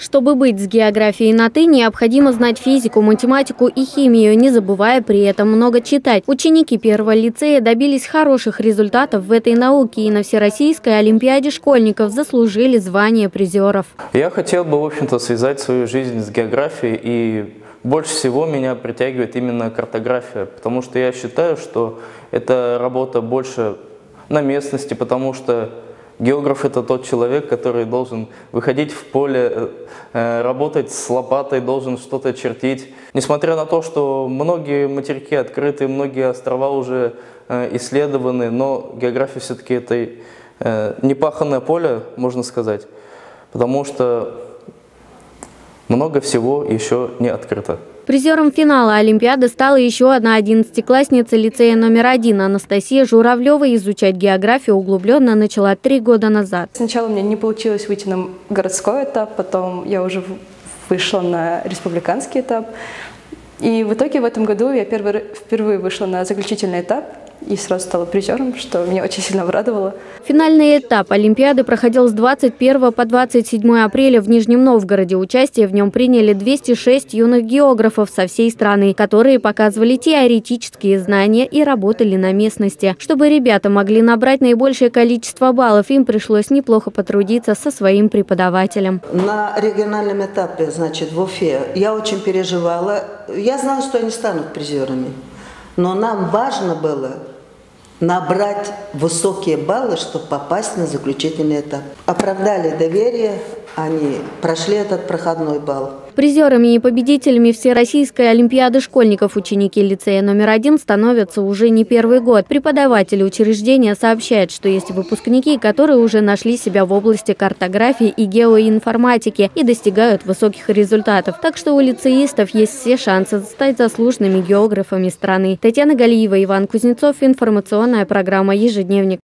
Чтобы быть с географией на «ты», необходимо знать физику, математику и химию, не забывая при этом много читать. Ученики первого лицея добились хороших результатов в этой науке и на Всероссийской олимпиаде школьников заслужили звание призеров. Я хотел бы, в общем-то, связать свою жизнь с географией, и больше всего меня притягивает именно картография, потому что я считаю, что это работа больше на местности, потому что географ – это тот человек, который должен выходить в поле, работать с лопатой, должен что-то чертить. Несмотря на то, что многие материки открыты, многие острова уже исследованы, но география все-таки это непаханное поле, можно сказать, потому что много всего еще не открыто. Призером финала Олимпиады стала еще одна 11-классница лицея номер 1 Анастасия Журавлева. Изучать географию углубленно начала 3 года назад. Сначала у меня не получилось выйти на городской этап, потом я уже вышла на республиканский этап. И в итоге в этом году я впервые вышла на заключительный этап и сразу стала призером, что меня очень сильно обрадовало. Финальный этап Олимпиады проходил с 21 по 27 апреля в Нижнем Новгороде. Участие в нем приняли 206 юных географов со всей страны, которые показывали теоретические знания и работали на местности. Чтобы ребята могли набрать наибольшее количество баллов, им пришлось неплохо потрудиться со своим преподавателем. На региональном этапе, значит, в Уфе, я очень переживала. Я знала, что они станут призерами, но нам важно было набрать высокие баллы, чтобы попасть на заключительный этап. Оправдали доверие, они прошли этот проходной балл. Призерами и победителями Всероссийской олимпиады школьников ученики лицея номер 1 становятся уже не первый год. Преподаватели учреждения сообщают, что есть выпускники, которые уже нашли себя в области картографии и геоинформатики и достигают высоких результатов. Так что у лицеистов есть все шансы стать заслуженными географами страны. Татьяна Галиева, Иван Кузнецов. Информационная программа «Ежедневник».